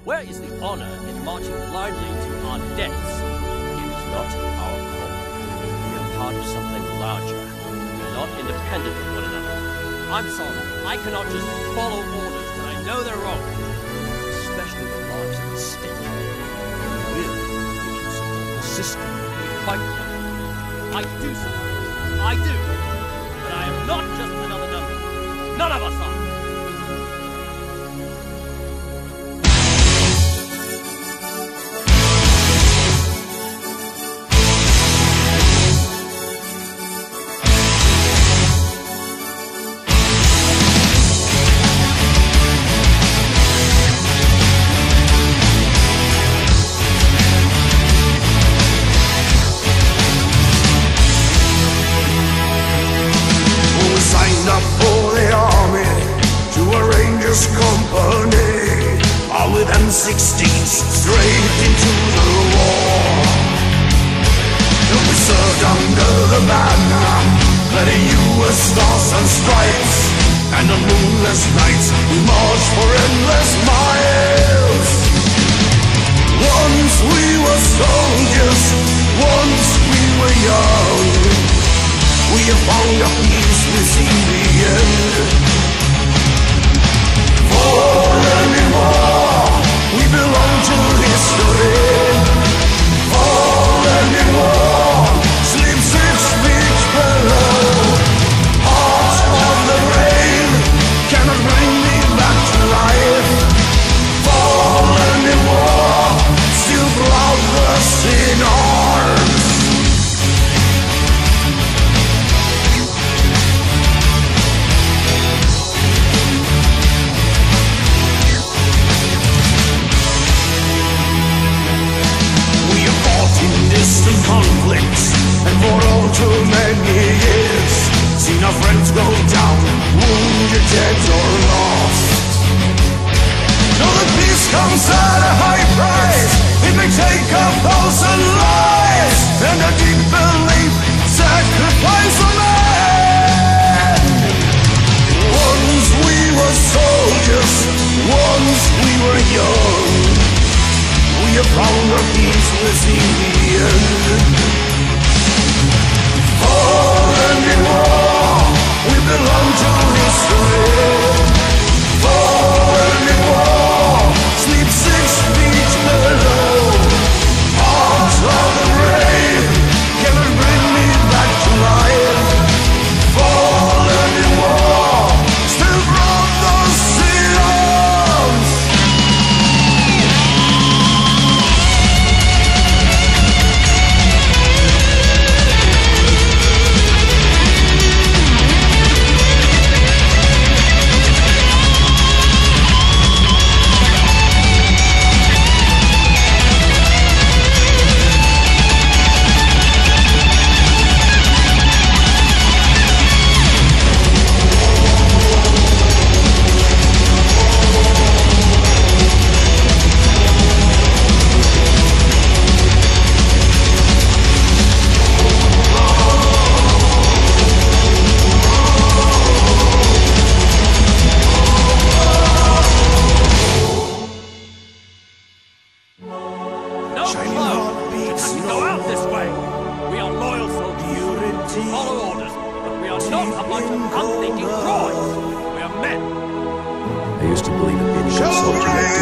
Where is the honor in marching blindly to our deaths? It is not our call. We are part of something larger. We are not independent of one another. I'm sorry, I cannot just follow orders when I know they're wrong. Especially the lives of the state. I will if you support the system we fight for. I do support it. I do. But I am not just another number. None of us are. Company, all with M16s straight into the war. Till we served under the banner, letting US stars and stripes, and on moonless nights we marched for endless miles. Once we were soldiers, once we were young. We have found our peace, we see the end. Fallen in war, we belong to history. Fallen in war, sleep 6 feet below. Heart of the rain cannot bring me back to life. Fallen in war, still brothers in arms. Distant conflicts, and for all too many years, seen our friends go down, wounded, dead or lost. Though the peace comes at a high price, it may take 1,000 lives, and a deep belief, sacrifice of men. Once we were soldiers, once we were young. We have found our peace, we'll see the end. Fallen in war, we belong to history. Fallen in war, sleep 6 feet below. Heart of the rain cannot bring me back to life. Fallen in war, still brothers in arms. I used to believe that being a good soldier meant